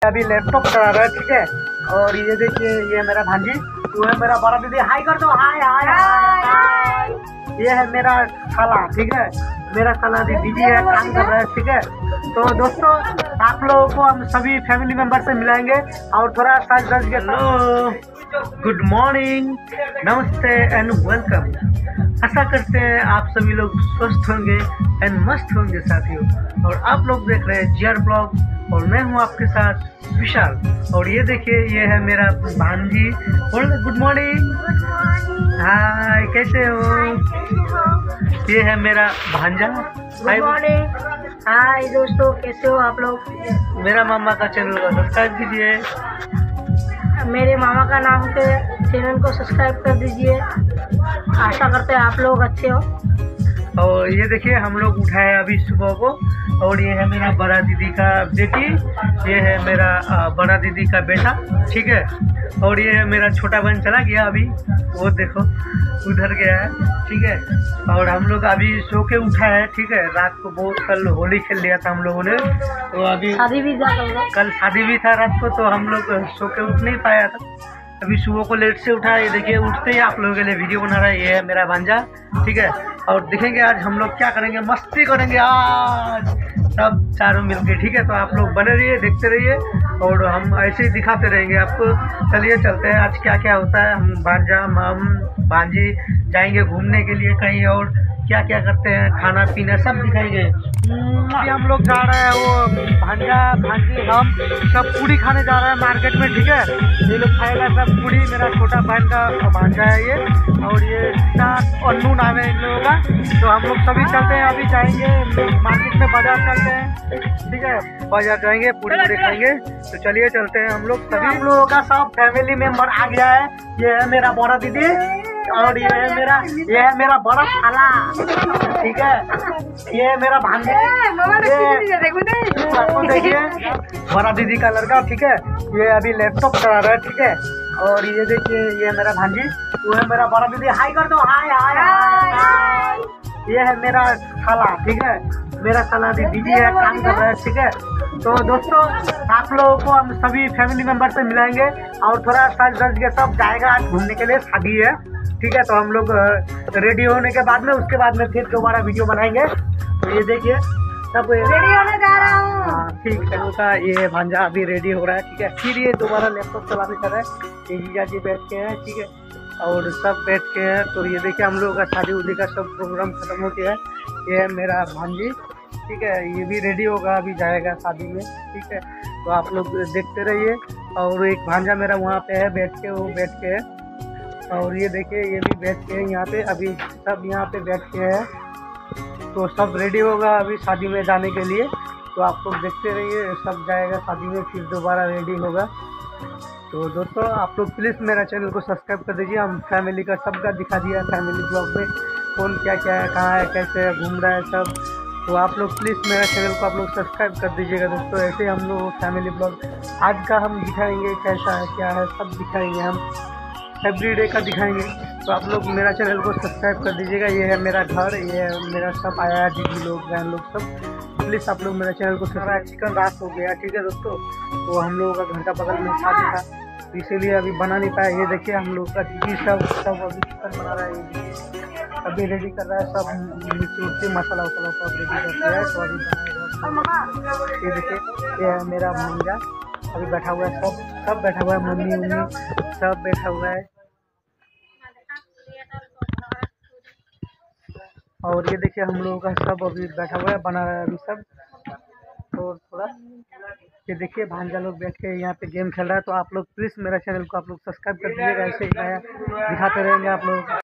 अभी लैपटॉप चला रहा है, ठीक है। और ये देखिए ये मेरा भांजी, वो है मेरा बड़ा दीदी। हाय कर दो, हाय हाय हाय। ये है मेरा खाला, ठीक है, मेरा खाला दीदी है, काम कर रहा है, ठीक है। तो दोस्तों आप लोगों को हम सभी फैमिली मेंबर से मिलाएंगे और थोड़ा साज सज के। हेलो, गुड मॉर्निंग, नमस्ते एंड वेलकम। आशा करते हैं आप सभी लोग स्वस्थ होंगे एंड मस्त होंगे साथियों। और आप लोग देख रहे हैं जीआर ब्लॉग और मैं हूं आपके साथ विशाल। और ये देखिए ये है मेरा भांजी। गुड मॉर्निंग, हाय, कैसे हो? ये है मेरा भांजा। गुड मॉर्निंग, हाय दोस्तों, कैसे हो आप लोग? मेरा मामा का चैनल को सब्सक्राइब कीजिए, मेरे मामा का नाम के चैनल को सब्सक्राइब कर दीजिए। आशा करते हैं आप लोग अच्छे हो। और ये देखिए हम लोग उठाए अभी सुबह को। और ये है मेरा बड़ा दीदी का बेटी, ये है मेरा बड़ा दीदी का बेटा, ठीक है। और ये है मेरा छोटा बहन, चला गया अभी, वो देखो उधर गया है, ठीक है। और हम लोग अभी सो के उठा है, ठीक है। रात को बहुत कल होली खेल लिया था हम लोगों ने, तो अभी शादी भी कल शादी भी था रात को, तो हम लोग सो के उठ नहीं पाया था। अभी सुबह को लेट से उठा। ये देखिए उठते ही आप लोगों के लिए वीडियो बना रहा है, ये है मेरा भांजा, ठीक है। और देखेंगे आज हम लोग क्या करेंगे, मस्ती करेंगे आज सब चारों मिलके, ठीक है। तो आप लोग बने रहिए, देखते रहिए और हम ऐसे ही दिखाते रहेंगे आपको। चलिए चलते हैं, आज क्या क्या होता है। हम भांजा हम भांजी जाएंगे घूमने के लिए कहीं, और क्या क्या करते हैं, खाना पीना सब दिखाएंगे। अभी हम लोग जा रहे हैं, वो भांजा भांजी हम सब पूड़ी खाने जा रहे हैं मार्केट में, ठीक है। ये लोग खाएगा सब पूड़ी, मेरा छोटा बहन का भांजा है ये। और ये अन्नू नाम है इन लोगों का। तो हम लोग सभी चलते हैं, अभी जाएंगे मार्केट में, बाजार चलते हैं, ठीक है। बाजार जाएंगे, पूड़ी पूड़ी खाएंगे। तो चलिए चलते हैं हम लोग। सभी लोगों का सब फैमिली मेंबर आ गया है। ये है मेरा बड़ा दीदी और ये है मेरा बड़ा खाला, ठीक है। ये है मेरा भांजा, देखिए बड़ा दीदी का लड़का, ठीक है। ये अभी लैपटॉप चला रहा है, ठीक है। और ये देखिए ये मेरा भांजी, वो है मेरा बड़ा दीदी। हाय कर दो, हाय हाय हाय। ये है मेरा खाला, ठीक है, मेरा खाला दीदी है, काम कर रहा है, ठीक है। तो दोस्तों आप लोगों को हम सभी फैमिली मेंबर से मिलाएंगे और थोड़ा साज सज के सब जाएगा आज घूमने के लिए, शादी है, ठीक है। तो हम लोग रेडी होने के बाद में, उसके बाद में फिर दोबारा वीडियो बनाएंगे। तो ये देखिए सब रेडी होने जा रहा हूँ। हाँ ठीक है, उसका ये भांजा अभी रेडी हो रहा है, ठीक है। फिर ये दोबारा लैपटॉप चलाने कर रहा है, ये जीजा जी बैठ के हैं, ठीक है। और सब बैठ के हैं। तो ये देखिए हम लोगों का शादी उदी का सब प्रोग्राम खत्म हो गया है। ये है मेरा भांजी, ठीक है, ये भी रेडी होगा, अभी जाएगा शादी में, ठीक है। तो आप लोग देखते रहिए। और एक भांजा मेरा वहाँ पे है बैठ के, वो बैठ के है। और ये देखिए ये भी बैठ के है यहाँ पे, अभी सब यहाँ पे बैठ के है। तो सब रेडी होगा अभी शादी में जाने के लिए। तो आप लोग देखते रहिए, सब जाएगा शादी में, फिर दोबारा रेडी होगा। तो दोस्तों आप लोग प्लीज़ मेरा चैनल को सब्सक्राइब कर दीजिए। हम फैमिली का सबका दिखा दिया फैमिली ब्लॉग में, कौन क्या क्या है, कहाँ है, कैसे है, घूम रहा है सब। तो आप लोग प्लीज़ मेरा चैनल को आप लोग सब्सक्राइब कर दीजिएगा दोस्तों। ऐसे हम लोग फैमिली ब्लॉग आज का हम दिखाएंगे, कैसा है क्या है सब दिखाएंगे, हम एवरीडे का दिखाएंगे। तो आप लोग मेरा चैनल को सब्सक्राइब कर दीजिएगा। ये है मेरा घर, ये है मेरा सब आया है, दीदी लोग बहन लोग सब। प्लीज़ आप लोग मेरा चैनल को सब्सक्राइब। चिकन रात हो गया, ठीक है दोस्तों। तो हम लोगों का घर का बगल में शादी था, तो इसीलिए अभी बना नहीं पाया। ये देखिए हम लोग का दीदी सब अभी चिकन बना रहा है, अभी रेडी कर रहा है सब, मिर्ची मसाला वसाला सब रेडी कर दिया है। तो अभी बनाएगा। ये देखिए ये है मेरा भांजा, अभी बैठा हुआ है, सब बैठा हुआ है, मम्मी उम्मी सब बैठा हुआ है। और ये देखिए हम लोगों का सब अभी बैठा हुआ है, बना रहा है अभी सब। और थोड़ा ये देखिए भांजा लोग बैठ के यहाँ पे गेम खेल रहा है। तो आप लोग प्लीज़ मेरा चैनल को आप लोग सब्सक्राइब कर दीजिएगा, ऐसे ही नया दिखाते रहेंगे आप लोग।